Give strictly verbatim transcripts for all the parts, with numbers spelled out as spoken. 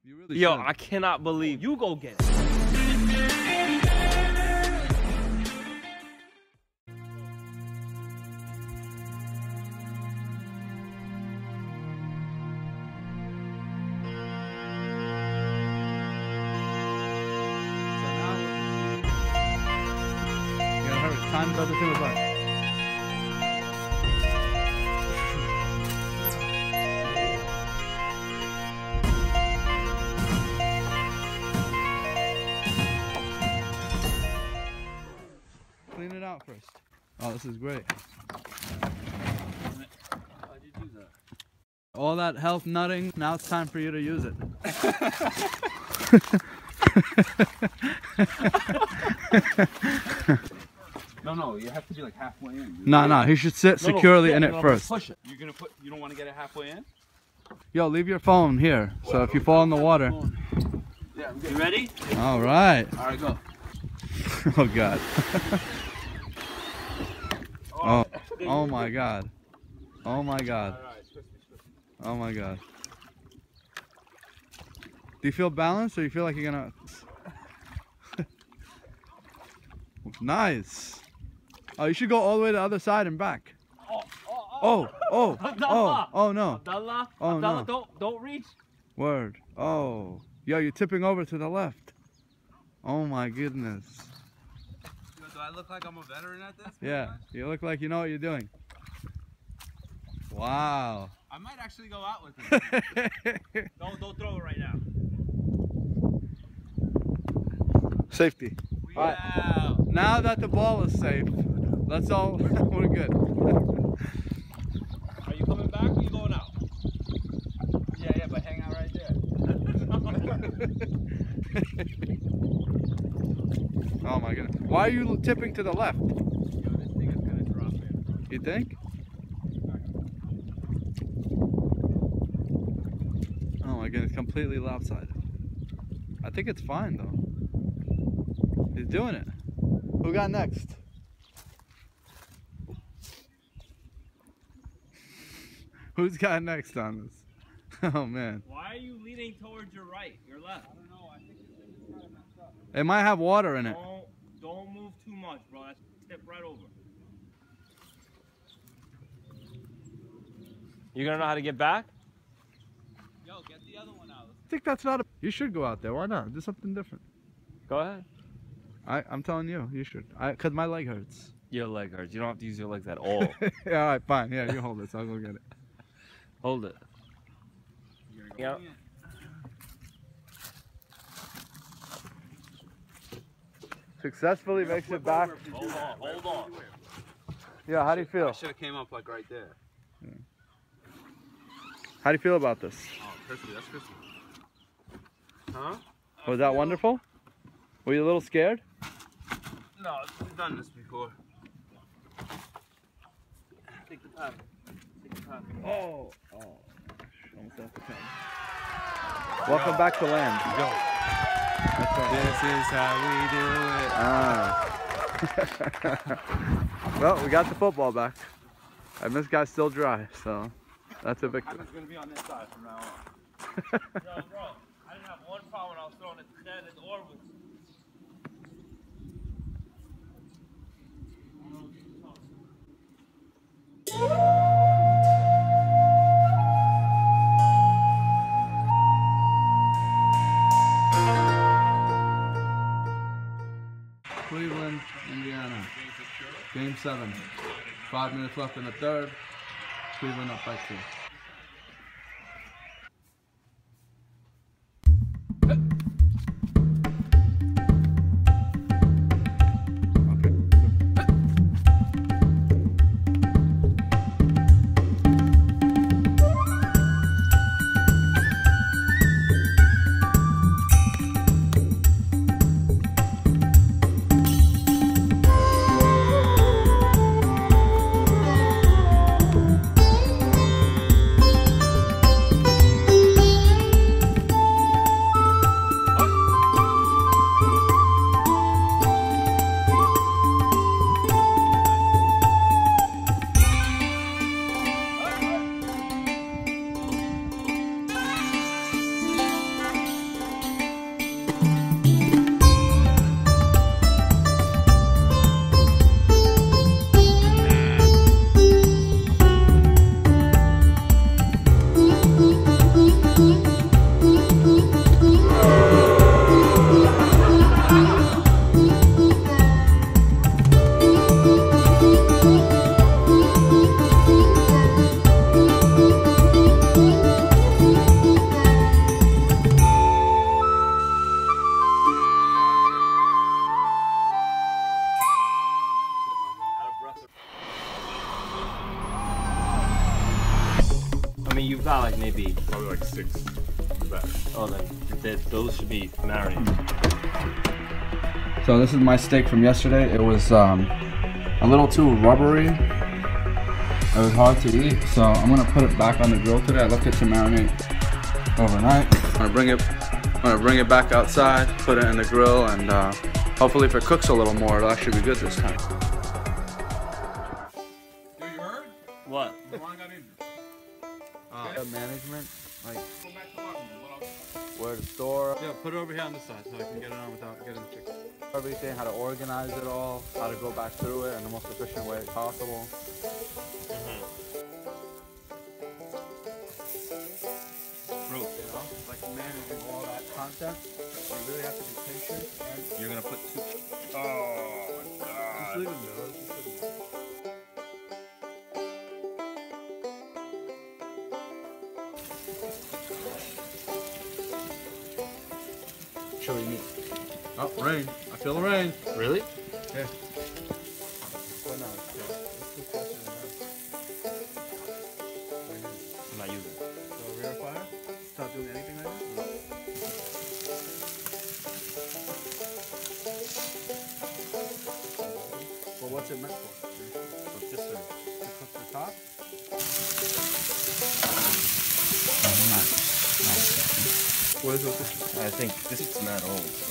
You really Yo, should. I cannot believe. You go get it. You gotta hurry. Time doesn't seem as much. Clean it out first. Oh, this is great. How'd you do that? All that health nutting, now it's time for you to use it. No, no, you have to be like halfway in. Dude. No, no, he should sit No, no, securely yeah, in no, it no, first. Push it. You're gonna put. You don't want to get it halfway in. Yo, leave your phone here, so if you fall in the water. Yeah, I'm good. You ready? All right. All right, go. Oh God. Oh, oh my God. Oh my God. All right, switch, switch, switch. Oh my God. Do you feel balanced, or you feel like you're gonna? Nice. Oh, you should go all the way to the other side and back. Oh, oh, Oh, oh, oh, Abdallah. oh no. Abdallah, Oh, Abdallah, no. don't, don't reach. Word. Oh. Yo, you're tipping over to the left. Oh my goodness. Do I look like I'm a veteran at this? Yeah, you look like you know what you're doing. Wow. I might actually go out with it. Don't, don't throw it right now. Safety. Wow. Now that the ball is safe, that's all. We're good. Are you coming back or you going out? Yeah, yeah, but hang out right there. Oh my goodness. Why are you tipping to the left? Yo, this thing is gonna drop in. You think? Oh my goodness, completely lopsided. I think it's fine though. He's doing it. Who got next? Who's got next on this? Oh man. Why are you leaning towards your right, your left? I don't know. I think this thing is kind of messed up. It might have water in it. Don't, don't move too much, bro. That's tip right over. You gonna know how to get back? Yo, get the other one out. I think that's not a. You should go out there. Why not? Do something different. Go ahead. I, I'm telling you, you should. I, cause my leg hurts. Your leg hurts. You don't have to use your legs at all. Yeah, all right, fine. Yeah, you hold it. So I'll go get it. Hold it. You're gonna Yep. go in. Successfully makes it back. Hold on, hold on. Yeah, how do you I feel? should have came up like right there. How do you feel about this? Oh, crispy. That's crispy. Huh? Was that wonderful? Were you a little scared? No, we've done this before. Take the time. Take the time. Oh, oh. Almost off the pen. Welcome back to land. Go. That's right. This is how we do it. Ah. Well, we got the football back. And this guy's still dry, so that's a victory. It's gonna be on this side from now on. Yo, bro, I didn't have one problem when I was throwing it dead at the orbit. Cleveland, Indiana. Game seven. Five minutes left in the third. Cleveland up by two. better. Oh, like that, those should be marinated. So this is my steak from yesterday. It was um, a little too rubbery. It was hard to eat, so I'm gonna put it back on the grill today. I left it to marinate overnight. I'm gonna bring it, I'm gonna bring it back outside, put it in the grill, and uh, hopefully, if it cooks a little more, it'll actually be good this time. Yo, you heard? What? Ron got injured. Uh, management, like Go back to locker room. What else? where to store. Yeah, put it over here on this side so I can get it on without getting fixed. Everything, how to organize it all, how to go back through it in the most efficient way possible. Proof, you know? Like managing all that content, you really have to be patient. And You're gonna put two. Oh my just god. leave it there. Just leave it there. Chili meat. Oh, rain. I feel the rain. Really? Yeah. But no, it's good. It's too close to the house. Right here. I'm not using it. So rear fire? Stop doing anything right now? Well, what's it meant for? So just so. To cook the top? Oh, nice. Nice. What is it? I think this is not old, so.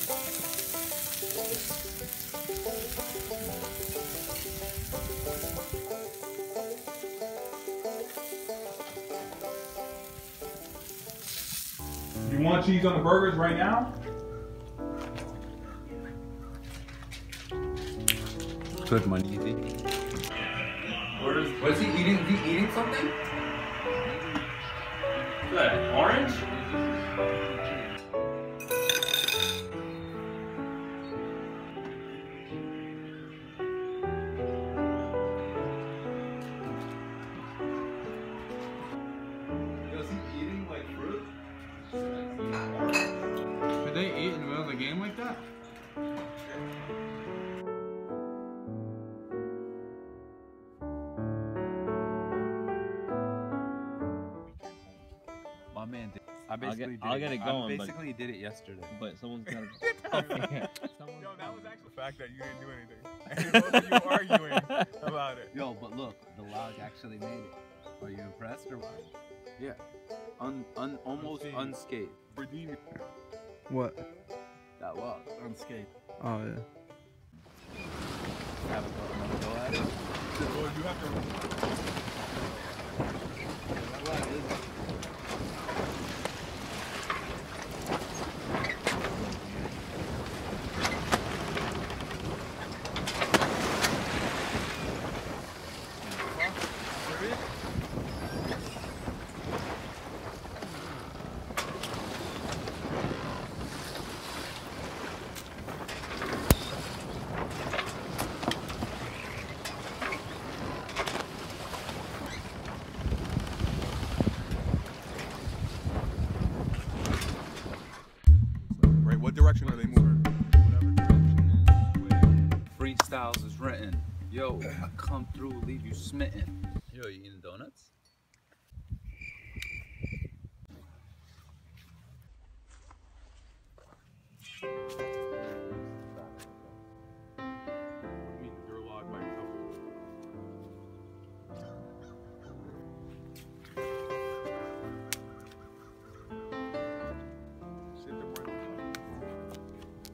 You want cheese on the burgers right now? Good money, easy. Where is What is he eating? Is he eating something? that? Orange? Is he eating like fruit? Could they eat in the middle of the game like that? My man did. I I'll basically get- did I'll it. get it I going, but- basically did it yesterday. But someone's gotta. Yo, that was actually the fact that you didn't do anything. And both of you arguing about it. Yo, but look, the log actually made it. Are you impressed or what? Yeah. Un, un, almost Unscathed. unscathed. Redeem it. What? That log, unscathed. Oh, yeah. Have a go, another go at it. Well, you have to. That log is- Right, what direction are they moving? Freestyles is written. Yo, I come through, leave you smitten. Yo, you eating donuts? I mean, your log might help. Sit them right on top.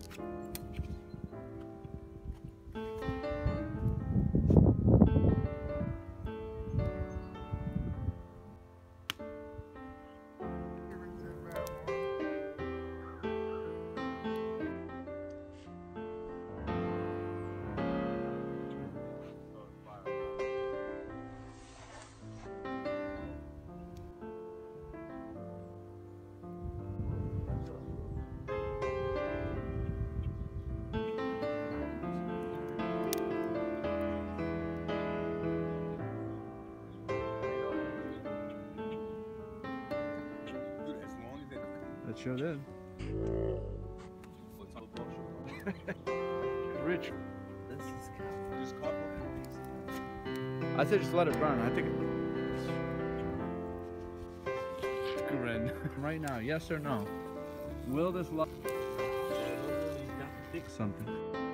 Dude, as long as it. That sure did. What's up, Rich. This is Just cut it. I said just let it burn. I think it... friend. Right now, yes or no? Will this love fix something?